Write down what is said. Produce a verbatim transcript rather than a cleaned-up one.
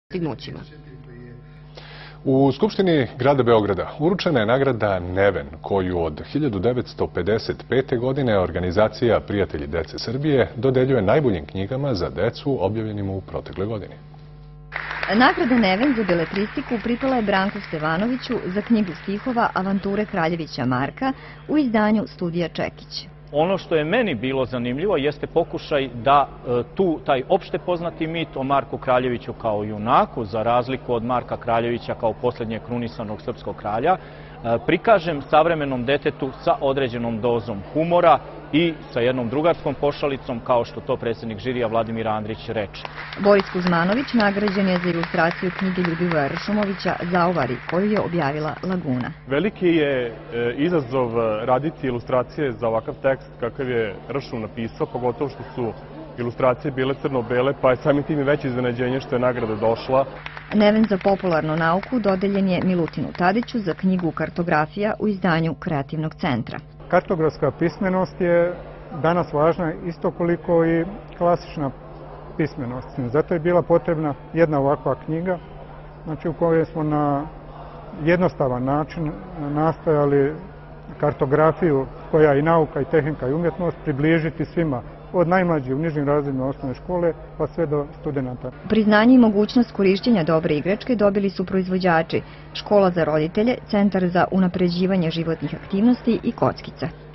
postignućima. U Skupštini grada Beograda uručena je nagrada Neven, koju od hiljadu devetsto pedeset pete. godine organizacija Prijatelji dece Srbije dodeljuje najboljim knjigama za decu objavljenim u protekle godini. Nagrada Neven za beletristiku pripala je Branku Stevanoviću za knjigu stihova Avanture Kraljevića Marka u izdanju Studija Čekić. Ono što je meni bilo zanimljivo jeste pokušaj da tu taj opšte poznati mit o Marku Kraljeviću kao junaku, za razliku od Marka Kraljevića kao posljednjeg krunisanog srpskog kralja, prikažem savremenom detetu sa određenom dozom humora i sa jednom drugarskom pošalicom, kao što to predsjednik žirija Vladimir Andrić reče. Boris Kuzmanović nagrađen je za ilustraciju knjige Ljubivoja Ršumovića Zaovari, koju je objavila Laguna. Veliki je izazov raditi ilustracije za ovakav tekst kakav je Ršum napisao, pogotovo što su ilustracije bile crno-bele, pa je samim tim i veće iznenađenje što je nagrada došla. Neven za popularnu nauku dodeljen je Milutinu Tadiću za knjigu Kartografija u izdanju Kreativnog centra. Kartografska pismenost je danas važna isto koliko i klasična pismenost. Zato je bila potrebna jedna ovakva knjiga, znači u kojoj smo na jednostavan način nastojali kartografiju, koja je i nauka, i tehnika, i umjetnost, približiti svima, od najmlađih u nižim razredima osnovne škole pa sve do studenata. Priznanje i mogućnost korišćenja dobre igračke dobili su proizvođači, Škola za roditelje, Centar za unapređivanje životnih aktivnosti i Kockica.